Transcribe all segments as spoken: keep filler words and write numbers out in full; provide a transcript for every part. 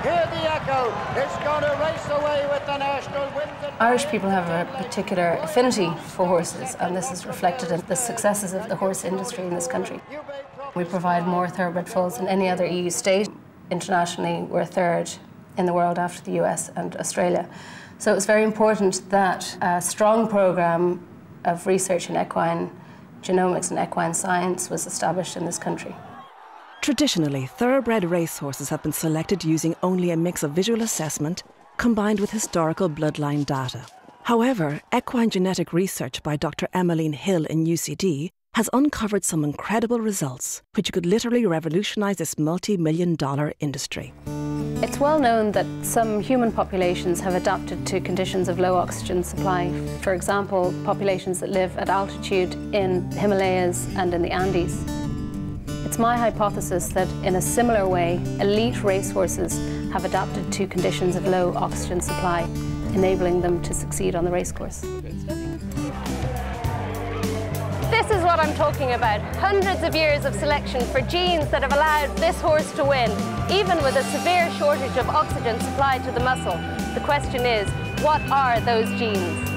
Hear the echo. It's going to race away with the national wins. Irish people have a particular affinity for horses, and this is reflected in the successes of the horse industry in this country. We provide more thoroughbred foals than any other E U state. Internationally, we're third in the world after the U S and Australia. So it's very important that a strong programme of research in equine genomics and equine science was established in this country. Traditionally, thoroughbred racehorses have been selected using only a mix of visual assessment combined with historical bloodline data. However, equine genetic research by Doctor EMMELINE Hill in U C D has uncovered some incredible results which could literally revolutionise this multi-million dollar industry. It's well known that some human populations have adapted to conditions of low oxygen supply. For example, populations that live at altitude in the Himalayas and in the Andes. It's my hypothesis that in a similar way, elite racehorses have adapted to conditions of low oxygen supply, enabling them to succeed on the racecourse. This is what I'm talking about. Hundreds of years of selection for genes that have allowed this horse to win, even with a severe shortage of oxygen supply to the muscle. The question is, what are those genes?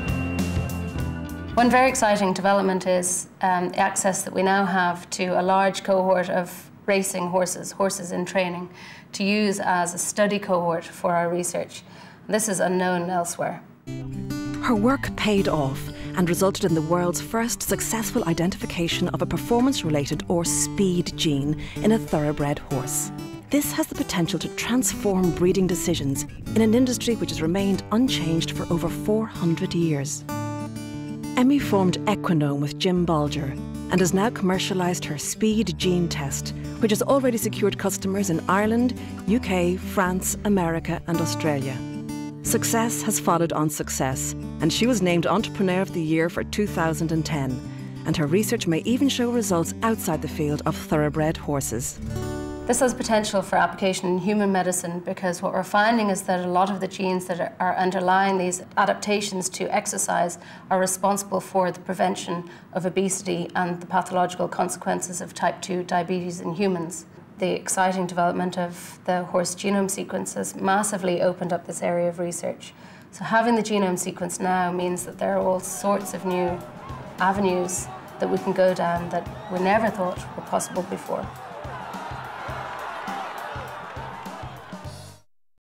One very exciting development is um, the access that we now have to a large cohort of racing horses, horses in training, to use as a study cohort for our research. This is unknown elsewhere. Her work paid off and resulted in the world's first successful identification of a performance-related or speed gene in a thoroughbred horse. This has the potential to transform breeding decisions in an industry which has remained unchanged for over four hundred years. Emmy formed Equinome with Jim Bolger and has now commercialised her speed gene test, which has already secured customers in Ireland, U K, France, America and Australia. Success has followed on success, and she was named Entrepreneur of the Year for two thousand ten, and her research may even show results outside the field of thoroughbred horses. This has potential for application in human medicine because what we're finding is that a lot of the genes that are underlying these adaptations to exercise are responsible for the prevention of obesity and the pathological consequences of type two diabetes in humans. The exciting development of the horse genome sequence has massively opened up this area of research. So having the genome sequence now means that there are all sorts of new avenues that we can go down that we never thought were possible before.